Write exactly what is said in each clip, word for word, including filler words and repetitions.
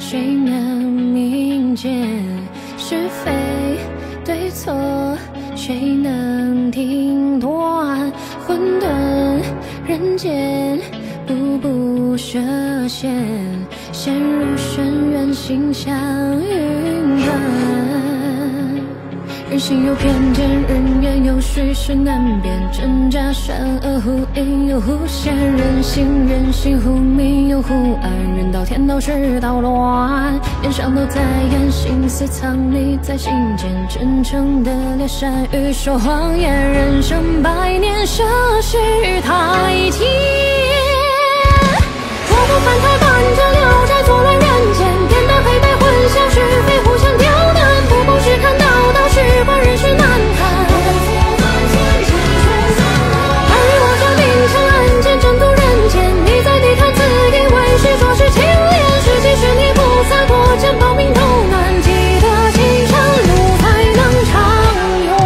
谁能明鉴是非对错？谁能定断混沌人间？步步涉险，陷入深渊，心像云端。人心有偏见，人言有虚实难辨，真假善恶互隐又互现。人心人心忽明又忽暗，人道天道世道乱，脸上都在演，心思藏匿在心间。真诚的脸善于说谎言，人生百年涉世太甜。我不犯太伴着聊斋作乱人间，颠倒黑白混淆是非互相刁难，步步只看道道是官人是难看。尔虞我诈明枪暗箭争渡人间，你在地坛自以为是做事清廉，实际是你不洒脱真报明头难，记得青山路才能长远。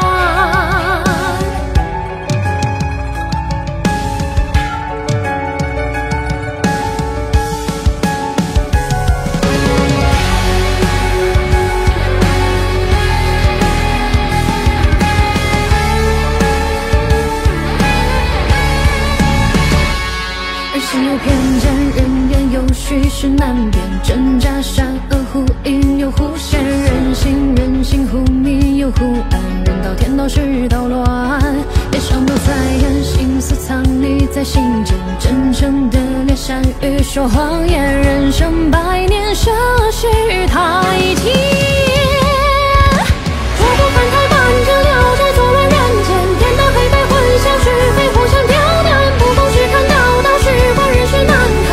心有偏见，人言有虚实难辨，真假善恶互隐又互现。人心人心忽明又忽暗，人道天道世道乱，脸上都在演，心思藏匿在心间。真诚的脸善于说谎言，人生百年涉世太甜。我不犯太伴着聊斋作乱人间，颠倒黑白混淆是非互相刁难，步步只看道道是官人是难看。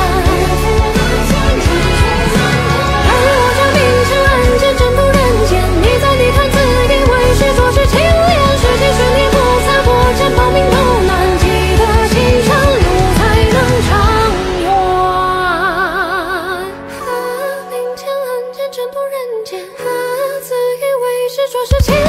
尔虞我诈明枪暗箭争渡人间，你在地坛自以为是做事清廉，实际是你不洒脱真报明头难，记得青山路才能长远。啊，明枪暗箭争渡人间，啊，自以为是做事清廉。